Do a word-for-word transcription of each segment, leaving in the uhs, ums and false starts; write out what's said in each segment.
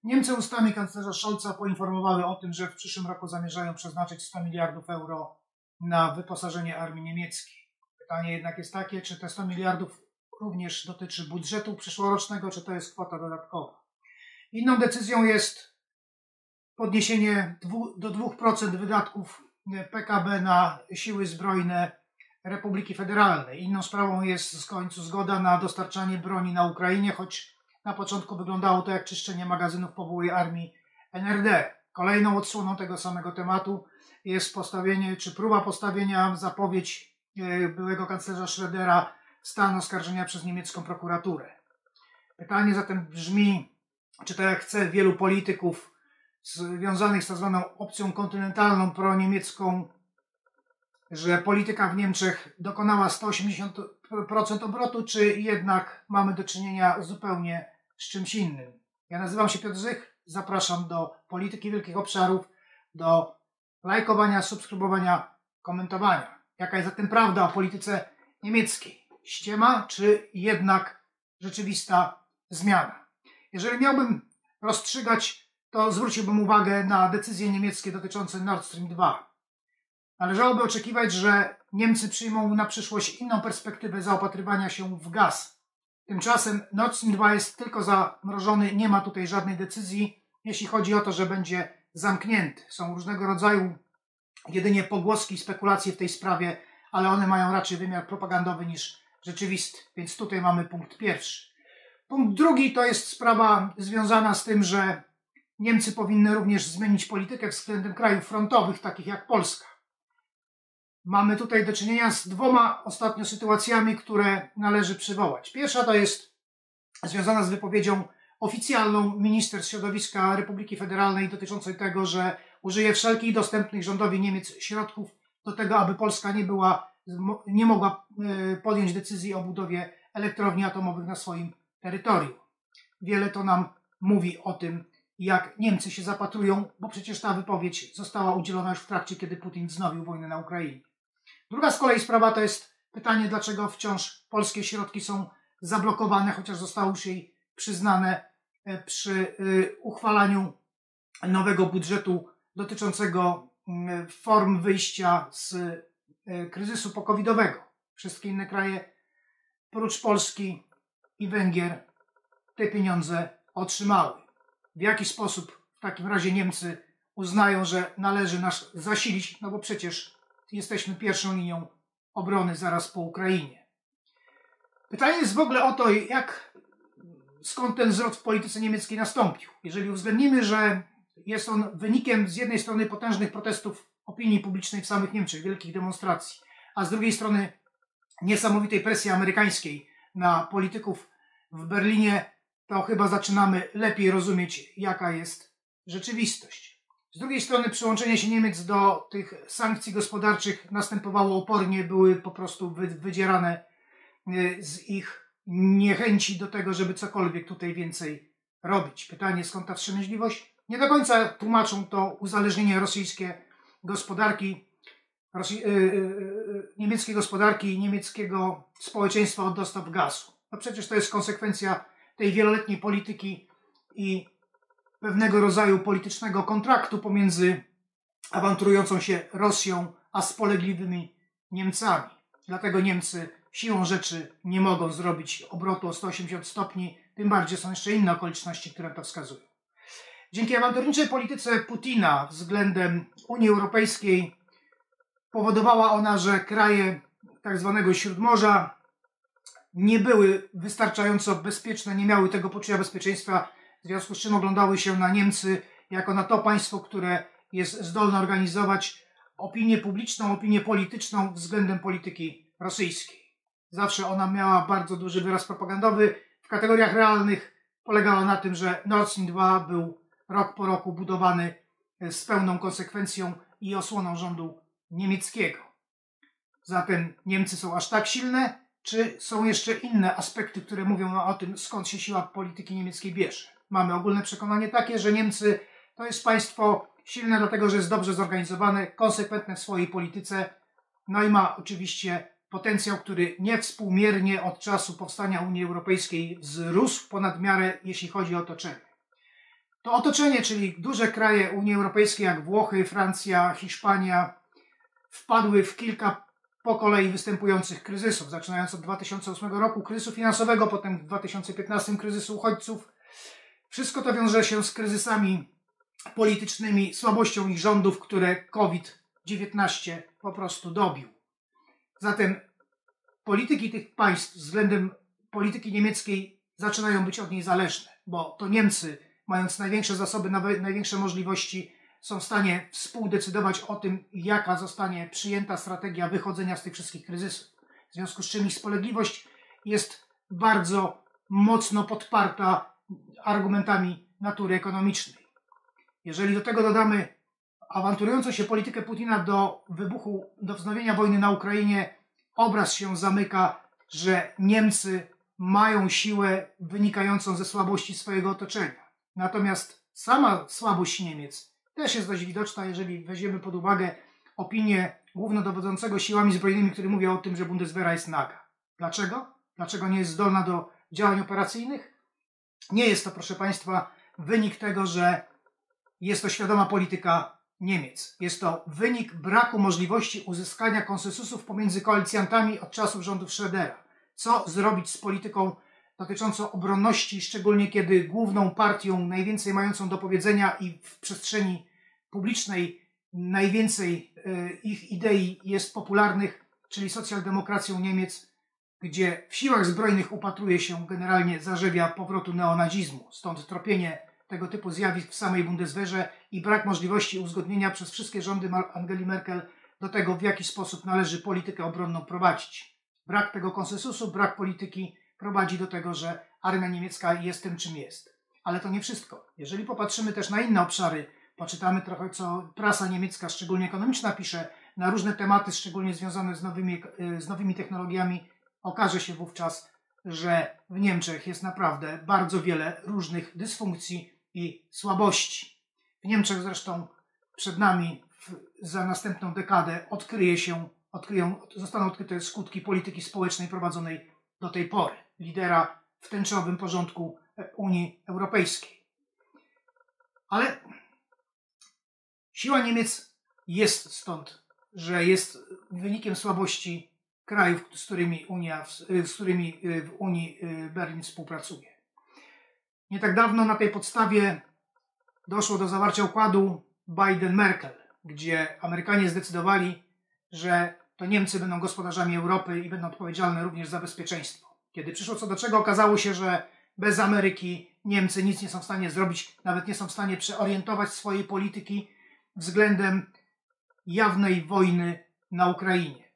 Niemcy ustami kanclerza Scholza poinformowały o tym, że w przyszłym roku zamierzają przeznaczyć sto miliardów euro na wyposażenie armii niemieckiej. Pytanie jednak jest takie, czy te sto miliardów również dotyczy budżetu przyszłorocznego, czy to jest kwota dodatkowa. Inną decyzją jest podniesienie do dwóch procent wydatków P K B na siły zbrojne Republiki Federalnej. Inną sprawą jest w końcu zgoda na dostarczanie broni na Ukrainie, choć na początku wyglądało to jak czyszczenie magazynów po byłej armii N R D. Kolejną odsłoną tego samego tematu jest postawienie, czy próba postawienia, zapowiedź byłego kanclerza Schrödera stanu oskarżenia przez niemiecką prokuraturę. Pytanie zatem brzmi, czy tak jak chce wielu polityków związanych z tak zwaną opcją kontynentalną proniemiecką, że polityka w Niemczech dokonała sto osiemdziesiąt procent obrotu, czy jednak mamy do czynienia zupełnie z czymś innym. Ja nazywam się Piotr Zych, zapraszam do Polityki Wielkich Obszarów, do lajkowania, subskrybowania, komentowania. Jaka jest zatem prawda o polityce niemieckiej? Ściema, czy jednak rzeczywista zmiana? Jeżeli miałbym rozstrzygać, to zwróciłbym uwagę na decyzje niemieckie dotyczące Nord Stream dwa. Należałoby oczekiwać, że Niemcy przyjmą na przyszłość inną perspektywę zaopatrywania się w gaz. Tymczasem Nord Stream dwa jest tylko zamrożony, nie ma tutaj żadnej decyzji, jeśli chodzi o to, że będzie zamknięty. Są różnego rodzaju jedynie pogłoski i spekulacje w tej sprawie, ale one mają raczej wymiar propagandowy niż rzeczywisty. Więc tutaj mamy punkt pierwszy. Punkt drugi to jest sprawa związana z tym, że Niemcy powinny również zmienić politykę względem krajów frontowych, takich jak Polska. Mamy tutaj do czynienia z dwoma ostatnio sytuacjami, które należy przywołać. Pierwsza to jest związana z wypowiedzią oficjalną minister środowiska Republiki Federalnej dotyczącej tego, że użyje wszelkich dostępnych rządowi Niemiec środków do tego, aby Polska nie była, nie mogła podjąć decyzji o budowie elektrowni atomowych na swoim terytorium. Wiele to nam mówi o tym, jak Niemcy się zapatrują, bo przecież ta wypowiedź została udzielona już w trakcie, kiedy Putin wznowił wojnę na Ukrainie. Druga z kolei sprawa to jest pytanie, dlaczego wciąż polskie środki są zablokowane, chociaż zostały już jej przyznane przy uchwalaniu nowego budżetu dotyczącego form wyjścia z kryzysu pokowidowego. Wszystkie inne kraje, prócz Polski i Węgier, te pieniądze otrzymały. W jaki sposób w takim razie Niemcy uznają, że należy nas zasilić, no bo przecież jesteśmy pierwszą linią obrony zaraz po Ukrainie. Pytanie jest w ogóle o to, jak, skąd ten zwrot w polityce niemieckiej nastąpił. Jeżeli uwzględnimy, że jest on wynikiem z jednej strony potężnych protestów opinii publicznej w samych Niemczech, wielkich demonstracji, a z drugiej strony niesamowitej presji amerykańskiej na polityków w Berlinie, to chyba zaczynamy lepiej rozumieć, jaka jest rzeczywistość. Z drugiej strony przyłączenie się Niemiec do tych sankcji gospodarczych następowało opornie, były po prostu wydzierane z ich niechęci do tego, żeby cokolwiek tutaj więcej robić. Pytanie, skąd ta wstrzemięźliwość? Nie do końca tłumaczą to uzależnienie rosyjskie gospodarki, Rosji, yy, yy, niemieckiej gospodarki i niemieckiego społeczeństwa od dostaw gazu. No przecież to jest konsekwencja tej wieloletniej polityki i pewnego rodzaju politycznego kontraktu pomiędzy awanturującą się Rosją a spolegliwymi Niemcami. Dlatego Niemcy siłą rzeczy nie mogą zrobić obrotu o sto osiemdziesiąt stopni, tym bardziej są jeszcze inne okoliczności, które to wskazują. Dzięki awanturniczej polityce Putina względem Unii Europejskiej powodowała ona, że kraje tak zwanego Śródmorza nie były wystarczająco bezpieczne, nie miały tego poczucia bezpieczeństwa, w związku z czym oglądały się na Niemcy jako na to państwo, które jest zdolne organizować opinię publiczną, opinię polityczną względem polityki rosyjskiej. Zawsze ona miała bardzo duży wyraz propagandowy. W kategoriach realnych polegała na tym, że Nord Stream dwa był rok po roku budowany z pełną konsekwencją i osłoną rządu niemieckiego. Zatem Niemcy są aż tak silne, czy są jeszcze inne aspekty, które mówią o tym, skąd się siła polityki niemieckiej bierze? Mamy ogólne przekonanie takie, że Niemcy to jest państwo silne dlatego, że jest dobrze zorganizowane, konsekwentne w swojej polityce, no i ma oczywiście potencjał, który niewspółmiernie od czasu powstania Unii Europejskiej wzrósł ponad miarę, jeśli chodzi o otoczenie. To otoczenie, czyli duże kraje Unii Europejskiej jak Włochy, Francja, Hiszpania, wpadły w kilka po kolei występujących kryzysów, zaczynając od dwa tysiące ósmego roku kryzysu finansowego, potem w dwa tysiące piętnastym kryzysu uchodźców. Wszystko to wiąże się z kryzysami politycznymi, słabością ich rządów, które COVID dziewiętnaście po prostu dobił. Zatem polityki tych państw względem polityki niemieckiej zaczynają być od niej zależne, bo to Niemcy, mając największe zasoby, największe możliwości, są w stanie współdecydować o tym, jaka zostanie przyjęta strategia wychodzenia z tych wszystkich kryzysów. W związku z czym ich spolegliwość jest bardzo mocno podparta argumentami natury ekonomicznej. Jeżeli do tego dodamy awanturującą się politykę Putina do wybuchu, do wznowienia wojny na Ukrainie, obraz się zamyka, że Niemcy mają siłę wynikającą ze słabości swojego otoczenia. Natomiast sama słabość Niemiec też jest dość widoczna, jeżeli weźmiemy pod uwagę opinię głównodowodzącego siłami zbrojnymi, który mówi o tym, że Bundeswehra jest naga. Dlaczego? Dlaczego nie jest zdolna do działań operacyjnych? Nie jest to, proszę Państwa, wynik tego, że jest to świadoma polityka Niemiec. Jest to wynik braku możliwości uzyskania konsensusów pomiędzy koalicjantami od czasów rządów Schrödera. Co zrobić z polityką dotyczącą obronności, szczególnie kiedy główną partią najwięcej mającą do powiedzenia i w przestrzeni publicznej najwięcej ich idei jest popularnych, czyli socjaldemokracją Niemiec, gdzie w siłach zbrojnych upatruje się generalnie zarzewia powrotu neonazizmu. Stąd tropienie tego typu zjawisk w samej Bundeswehrze i brak możliwości uzgodnienia przez wszystkie rządy Angeli Merkel do tego, w jaki sposób należy politykę obronną prowadzić. Brak tego konsensusu, brak polityki prowadzi do tego, że armia niemiecka jest tym, czym jest. Ale to nie wszystko. Jeżeli popatrzymy też na inne obszary, poczytamy trochę, co prasa niemiecka, szczególnie ekonomiczna, pisze na różne tematy, szczególnie związane z nowymi, z nowymi technologiami, okaże się wówczas, że w Niemczech jest naprawdę bardzo wiele różnych dysfunkcji i słabości. W Niemczech zresztą przed nami w, za następną dekadę odkryje się, odkryją, zostaną odkryte skutki polityki społecznej prowadzonej do tej pory. Lidera w tęczowym porządku Unii Europejskiej. Ale siła Niemiec jest stąd, że jest wynikiem słabości krajów, z którymi, Unia, z którymi w Unii Berlin współpracuje. Nie tak dawno na tej podstawie doszło do zawarcia układu Biden-Merkel, gdzie Amerykanie zdecydowali, że to Niemcy będą gospodarzami Europy i będą odpowiedzialne również za bezpieczeństwo. Kiedy przyszło co do czego, okazało się, że bez Ameryki Niemcy nic nie są w stanie zrobić, nawet nie są w stanie przeorientować swojej polityki względem jawnej wojny na Ukrainie.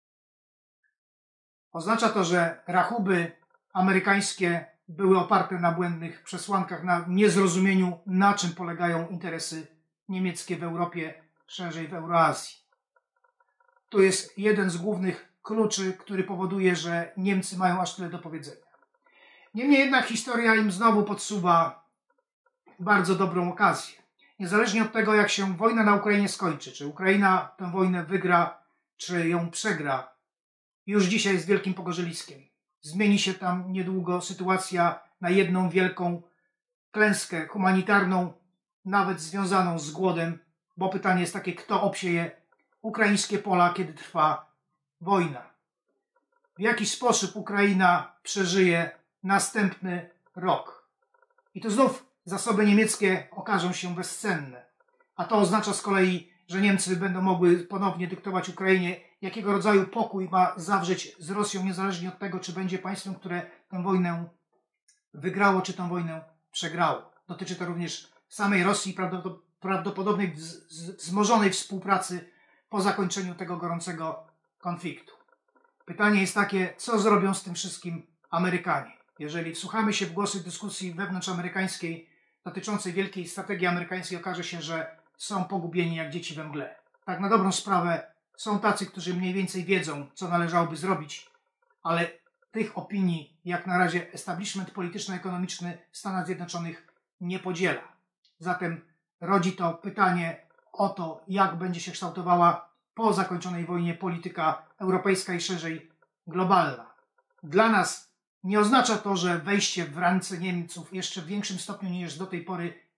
Oznacza to, że rachuby amerykańskie były oparte na błędnych przesłankach, na niezrozumieniu, na czym polegają interesy niemieckie w Europie, szerzej w Euroazji. To jest jeden z głównych kluczy, który powoduje, że Niemcy mają aż tyle do powiedzenia. Niemniej jednak historia im znowu podsuwa bardzo dobrą okazję. Niezależnie od tego, jak się wojna na Ukrainie skończy, czy Ukraina tę wojnę wygra, czy ją przegra, już dzisiaj jest wielkim pogorzeliskiem. Zmieni się tam niedługo sytuacja na jedną wielką klęskę humanitarną, nawet związaną z głodem, bo pytanie jest takie, kto obsieje ukraińskie pola, kiedy trwa wojna. W jaki sposób Ukraina przeżyje następny rok. I tu znów zasoby niemieckie okażą się bezcenne. A to oznacza z kolei, że Niemcy będą mogły ponownie dyktować Ukrainie, jakiego rodzaju pokój ma zawrzeć z Rosją, niezależnie od tego, czy będzie państwem, które tę wojnę wygrało, czy tę wojnę przegrało. Dotyczy to również samej Rosji i prawdopodobnej wzmożonej współpracy po zakończeniu tego gorącego konfliktu. Pytanie jest takie, co zrobią z tym wszystkim Amerykanie? Jeżeli wsłuchamy się w głosy dyskusji wewnątrzamerykańskiej dotyczącej wielkiej strategii amerykańskiej, okaże się, że są pogubieni jak dzieci we mgle. Tak na dobrą sprawę są tacy, którzy mniej więcej wiedzą, co należałoby zrobić, ale tych opinii, jak na razie establishment polityczno-ekonomiczny Stanów Zjednoczonych nie podziela. Zatem rodzi to pytanie o to, jak będzie się kształtowała po zakończonej wojnie polityka europejska i szerzej globalna. Dla nas nie oznacza to, że wejście w ręce Niemców jeszcze w większym stopniu niż do tej pory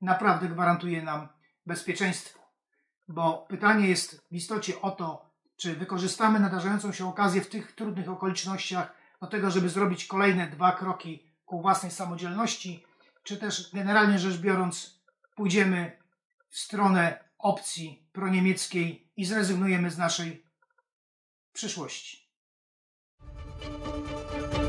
naprawdę gwarantuje nam bezpieczeństwo. Bo pytanie jest w istocie o to, czy wykorzystamy nadarzającą się okazję w tych trudnych okolicznościach do tego, żeby zrobić kolejne dwa kroki ku własnej samodzielności, czy też generalnie rzecz biorąc pójdziemy w stronę opcji proniemieckiej i zrezygnujemy z naszej przyszłości.